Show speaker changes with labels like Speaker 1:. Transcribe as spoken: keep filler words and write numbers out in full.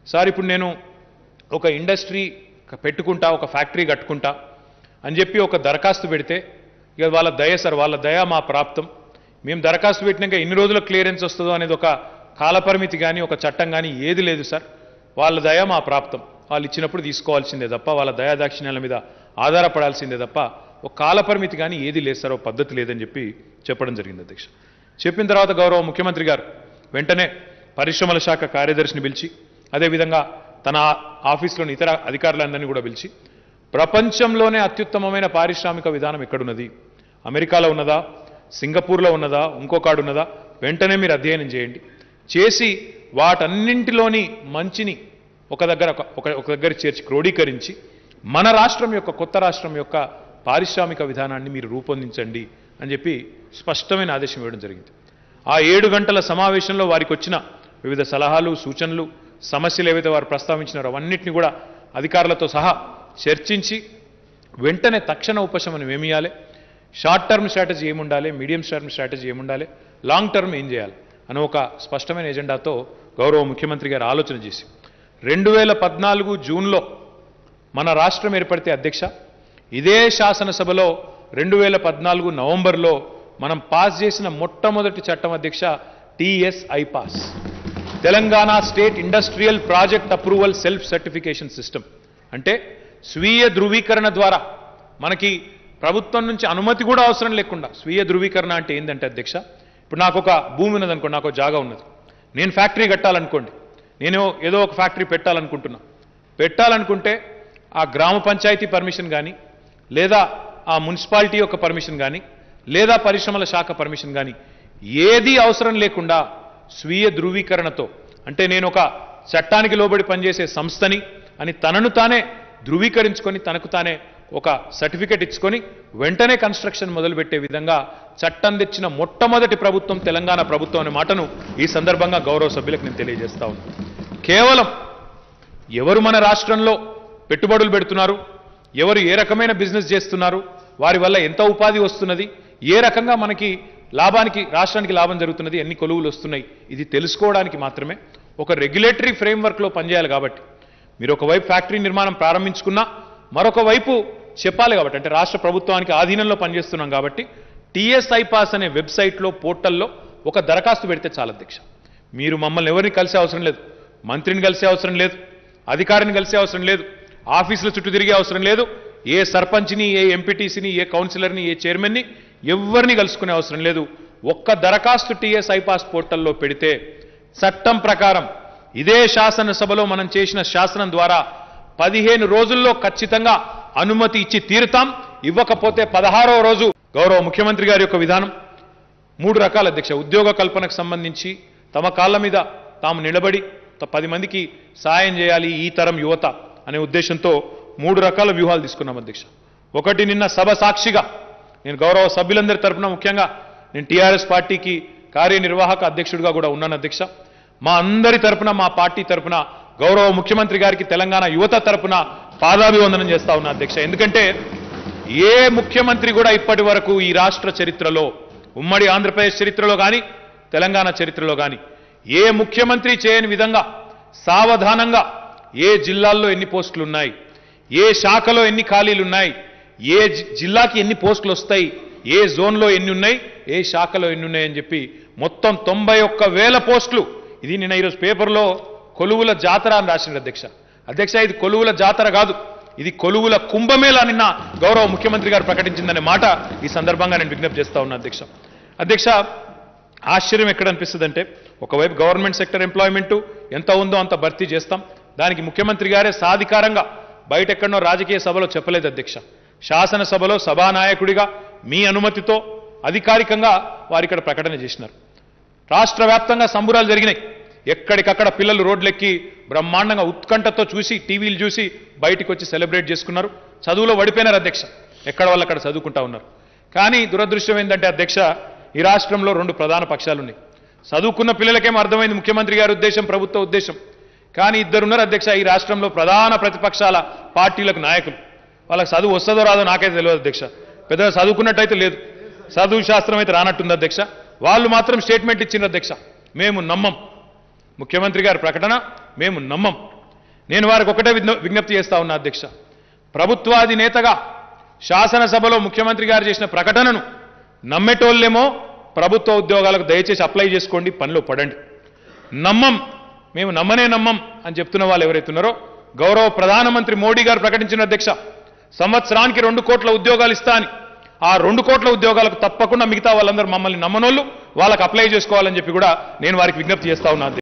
Speaker 1: Sir ఇప్పుడు నేను ఒక ఇండస్ట్రీ పెట్టుకుంటా, ఒక ఫ్యాక్టరీ కట్టుకుంటా అని చెప్పి ఒక దరఖాస్తు పెడితే ఇక వాళ్ళ దయ సార్, వాళ్ళ దయ మా ప్రాప్తం. మేము దరఖాస్తు పెట్టినాక ఎన్ని రోజుల క్లియరెన్స్ వస్తుందో అనేది ఒక కాలపరిమితి కానీ ఒక చట్టం కానీ ఏది లేదు సార్. వాళ్ళ దయ మా ప్రాప్తం. వాళ్ళు ఇచ్చినప్పుడు తీసుకోవాల్సిందే తప్ప వాళ్ళ దయాదాక్షిణ్యాల మీద ఆధారపడాల్సిందే తప్ప ఒక కాలపరిమితి కానీ ఏది లేదు సార్, ఒక పద్ధతి లేదని చెప్పి చెప్పడం జరిగింది అధ్యక్ష. చెప్పిన తర్వాత గౌరవ ముఖ్యమంత్రి గారు వెంటనే పరిశ్రమల శాఖ కార్యదర్శిని పిలిచి అదేవిధంగా తన ఆఫీస్లోని ఇతర అధికారులందరినీ కూడా పిలిచి ప్రపంచంలోనే అత్యుత్తమమైన పారిశ్రామిక విధానం ఎక్కడున్నది, అమెరికాలో ఉన్నదా, సింగపూర్లో ఉన్నదా, ఇంకొకడు ఉన్నదా, వెంటనే మీరు అధ్యయనం చేయండి, చేసి వాటన్నింటిలోని మంచిని ఒక దగ్గర ఒక ఒక దగ్గర చేర్చి క్రోడీకరించి మన రాష్ట్రం యొక్క కొత్త రాష్ట్రం యొక్క పారిశ్రామిక విధానాన్ని మీరు రూపొందించండి అని చెప్పి స్పష్టమైన ఆదేశం ఇవ్వడం జరిగింది. ఆ ఏడు గంటల సమావేశంలో వారికి వచ్చిన వివిధ సలహాలు సూచనలు సమస్యలు ఏవైతే వారు ప్రస్తావించినారో అవన్నింటినీ కూడా అధికారులతో సహా చర్చించి వెంటనే తక్షణ ఉపశమనం ఏమి ఇవ్వాలి, షార్ట్ టర్మ్ స్ట్రాటజీ ఏముండాలి, మీడియం టర్మ్ స్ట్రాటజీ ఏముండాలి, లాంగ్ టర్మ్ ఏం చేయాలి అని ఒక స్పష్టమైన ఎజెండాతో గౌరవ ముఖ్యమంత్రి గారు ఆలోచన చేసి రెండు వేల పద్నాలుగు జూన్లో మన రాష్ట్రం ఏర్పడితే అధ్యక్ష ఇదే శాసనసభలో రెండు వేల పద్నాలుగు నవంబర్లో మనం పాస్ చేసిన మొట్టమొదటి చట్టం అధ్యక్ష TS iPASS, Telangana state industrial project approval self certification system. అంటే స్వీయ ధృవీకరణ ద్వారా మనకి ప్రభుత్వం నుంచి అనుమతి కూడా అవసరం లేకుండా స్వీయ ధృవీకరణ అంటే ఏంటంటే అధ్యక్ష, ఇప్పుడు నాకు ఒక భూమి ఉన్నదనుకోండి, నాకు ఒక జాగా ఉన్నది, నేను ఫ్యాక్టరీ కట్టాలనుకోండి, నేను ఏదో ఒక ఫ్యాక్టరీ పెట్టాలనుకుంటున్నా, పెట్టాలనుకుంటే ఆ గ్రామ పంచాయతీ పర్మిషన్ కానీ లేదా ఆ మున్సిపాలిటీ యొక్క పర్మిషన్ కానీ లేదా పరిశ్రమల శాఖ పర్మిషన్ కానీ ఏది అవసరం లేకుండా స్వీయ ధృవీకరణతో, అంటే నేను ఒక చట్టానికి లోబడి పనిచేసే సంస్థని అని తనను తానే ధృవీకరించుకొని తనకు తానే ఒక సర్టిఫికెట్ ఇచ్చుకొని వెంటనే కన్స్ట్రక్షన్ మొదలుపెట్టే విధంగా చట్టం తెచ్చిన మొట్టమొదటి ప్రభుత్వం తెలంగాణ ప్రభుత్వం అనే మాటను ఈ సందర్భంగా గౌరవ సభ్యులకు నేను తెలియజేస్తా ఉన్నాను. కేవలం ఎవరు మన రాష్ట్రంలో పెట్టుబడులు పెడుతున్నారు, ఎవరు ఏ రకమైన బిజినెస్ చేస్తున్నారు, వారి వల్ల ఎంత ఉపాధి వస్తున్నది, ఏ రకంగా మనకి లాభానికి రాష్ట్రానికి లాభం జరుగుతున్నది, ఎన్ని కొలువులు వస్తున్నాయి, ఇది తెలుసుకోవడానికి మాత్రమే ఒక రెగ్యులేటరీ ఫ్రేమ్వర్క్లో పనిచేయాలి. కాబట్టి మీరు ఒకవైపు ఫ్యాక్టరీ నిర్మాణం ప్రారంభించుకున్నా మరొక వైపు చెప్పాలి కాబట్టి, అంటే రాష్ట్ర ప్రభుత్వానికి ఆధీనంలో పనిచేస్తున్నాం కాబట్టి టీఎస్ ఐపాస్ అనే వెబ్సైట్లో పోర్టల్లో ఒక దరఖాస్తు పెడితే చాలా అధ్యక్ష. మీరు మమ్మల్ని ఎవరిని కలిసే అవసరం లేదు, మంత్రిని కలిసే అవసరం లేదు, అధికారిని కలిసే అవసరం లేదు, ఆఫీసుల చుట్టూ తిరిగే అవసరం లేదు, ఏ సర్పంచ్ని ఏ ఎంపీటీసీని ఏ కౌన్సిలర్ని ఏ చైర్మన్ని ఎవరిని కలుసుకునే అవసరం లేదు. ఒక్క దరఖాస్తు టీఎస్ ఐపాస్ పోర్టల్లో పెడితే చట్టం ప్రకారం ఇదే శాసనసభలో మనం చేసిన శాసనం ద్వారా పదిహేను రోజుల్లో ఖచ్చితంగా అనుమతి ఇచ్చి తీరుతాం. ఇవ్వకపోతే పదహారో రోజు గౌరవ ముఖ్యమంత్రి గారి యొక్క విధానం మూడు రకాల అధ్యక్ష. ఉద్యోగ కల్పనకు సంబంధించి తమ కాళ్ళ మీద తాము నిలబడి పది మందికి సాయం చేయాలి ఈ తరం యువత అనే ఉద్దేశంతో మూడు రకాల వ్యూహాలు తీసుకున్నాం అధ్యక్ష. ఒకటి, నిన్న సభ సాక్షిగా నేను గౌరవ సభ్యులందరి తరఫున ముఖ్యంగా నేను టీఆర్ఎస్ పార్టీకి కార్యనిర్వాహక అధ్యక్షుడిగా కూడా ఉన్నాను అధ్యక్ష. మా అందరి తరఫున మా పార్టీ తరఫున గౌరవ ముఖ్యమంత్రి గారికి తెలంగాణ యువత తరఫున పాదాభివందనం చేస్తా ఉన్నా అధ్యక్ష. ఎందుకంటే ఏ ముఖ్యమంత్రి కూడా ఇప్పటి వరకు ఈ రాష్ట్ర చరిత్రలో, ఉమ్మడి ఆంధ్రప్రదేశ్ చరిత్రలో కానీ తెలంగాణ చరిత్రలో కానీ ఏ ముఖ్యమంత్రి చేయని విధంగా సావధానంగా ఏ జిల్లాల్లో ఎన్ని పోస్టులు ఉన్నాయి, ఏ శాఖలో ఎన్ని ఖాళీలు ఉన్నాయి, ఏ జిల్లాకి ఎన్ని పోస్టులు వస్తాయి, ఏ జోన్లో ఎన్ని ఉన్నాయి, ఏ శాఖలో ఎన్ని ఉన్నాయని చెప్పి మొత్తం తొంభై ఒక్క వేల పోస్టులు. ఇది నిన్న ఈరోజు పేపర్లో కొలువుల జాతర అని రాసింది అధ్యక్ష. అధ్యక్ష ఇది కొలువుల జాతర కాదు, ఇది కొలువుల కుంభమేళా నిన్న గౌరవ ముఖ్యమంత్రి గారు ప్రకటించిందనే మాట ఈ సందర్భంగా నేను విజ్ఞప్తి చేస్తా ఉన్నా అధ్యక్ష. అధ్యక్ష ఆశ్చర్యం ఎక్కడ అనిపిస్తుంది అంటే, ఒకవైపు గవర్నమెంట్ సెక్టర్ ఎంప్లాయ్మెంట్ ఎంత ఉందో అంత భర్తీ చేస్తాం, దానికి ముఖ్యమంత్రి గారే సాధికారంగా బయట ఎక్కడనో రాజకీయ సభలో చెప్పలేదు అధ్యక్ష. శాసనసభలో సభానాయకుడిగా మీ అనుమతితో అధికారికంగా వారు ఇక్కడ ప్రకటన చేసినారు. రాష్ట్ర వ్యాప్తంగా సంబురాలు జరిగినాయి. ఎక్కడికక్కడ పిల్లలు రోడ్లెక్కి బ్రహ్మాండంగా ఉత్కంఠతో చూసి టీవీలు చూసి బయటికి వచ్చి సెలబ్రేట్ చేసుకున్నారు. చదువులో పడిపోయినారు అధ్యక్ష, ఎక్కడ వాళ్ళు అక్కడ చదువుకుంటా ఉన్నారు. కానీ దురదృష్టం ఏంటంటే అధ్యక్ష, ఈ రాష్ట్రంలో రెండు ప్రధాన పక్షాలు ఉన్నాయి. చదువుకున్న పిల్లలకేమో అర్థమైంది ముఖ్యమంత్రి గారి ఉద్దేశం, ప్రభుత్వ ఉద్దేశం. కానీ ఇద్దరున్నారు అధ్యక్ష ఈ రాష్ట్రంలో ప్రధాన ప్రతిపక్షాల పార్టీలకు నాయకులు. వాళ్ళకి చదువు వస్తుందో రాదో నాకైతే తెలియదు అధ్యక్ష, పెద్దగా చదువుకున్నట్టయితే లేదు, చదువు శాస్త్రం అయితే రానట్టుంది అధ్యక్ష. వాళ్ళు మాత్రం స్టేట్మెంట్ ఇచ్చిండ్రు అధ్యక్ష, మేము నమ్మం ముఖ్యమంత్రి గారి ప్రకటన, మేము నమ్మం. నేను వారికి ఒకటే విజ్ఞ- విజ్ఞప్తి చేస్తా ఉన్నా అధ్యక్ష, ప్రభుత్వాధినేతగా శాసనసభలో ముఖ్యమంత్రి గారు చేసిన ప్రకటనను నమ్మేటోళ్ళేమో ప్రభుత్వ ఉద్యోగాలకు దయచేసి అప్లై చేసుకోండి, పనిలో పడండి. నమ్మం, మేము నమ్మనే నమ్మం అని చెప్తున్న వాళ్ళు ఎవరైతే ఉన్నారో, గౌరవ ప్రధానమంత్రి మోడీ గారు ప్రకటించిన అధ్యక్ష సంవత్సరానికి రెండు కోట్ల ఉద్యోగాలు ఇస్తా అని, ఆ రెండు కోట్ల ఉద్యోగాలకు తప్పకుండా మిగతా వాళ్ళందరూ మమ్మల్ని నమ్మనోళ్ళు వాళ్ళకి అప్లై చేసుకోవాలని చెప్పి కూడా నేను వారికి విజ్ఞప్తి చేస్తా ఉన్నా.